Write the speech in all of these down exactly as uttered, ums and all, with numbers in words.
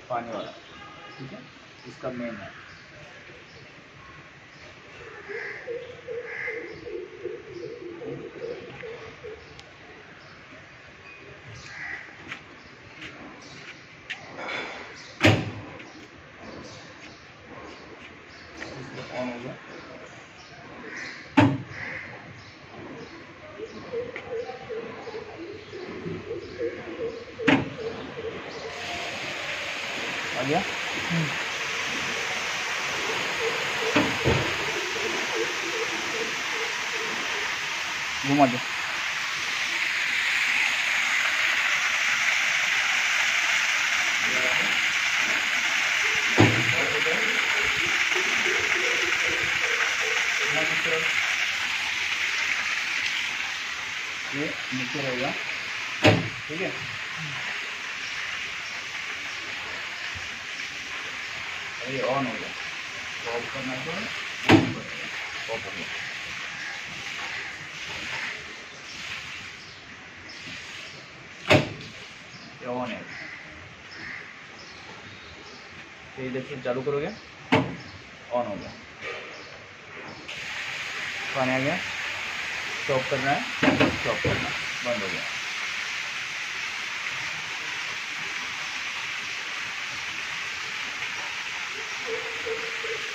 पानी वाला, ठीक है, इसका मेन है। ऑन हो गया, आ गया। घुमा दो। ये नीचे रहेगा, ठीक है। ये ऑन हो गया, ऑफ करना है तो ऑफ हो गया। ये ऑन है, तो ये देखिए चालू करोगे, ऑन हो गया, पानी आ गया। स्टॉप करना है, स्टॉप करना, बंद हो गया।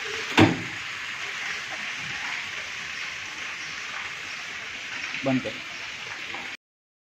बंद कर।